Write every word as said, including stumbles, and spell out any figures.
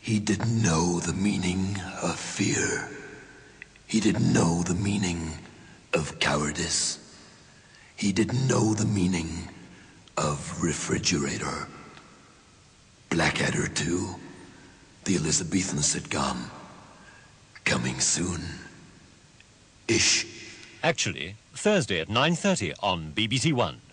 He didn't know the meaning of fear. He didn't know the meaning of cowardice. He didn't know the meaning of refrigerator. Blackadder two, the Elizabethan sitcom, coming soon. Ish. Actually, Thursday at nine thirty on B B C One.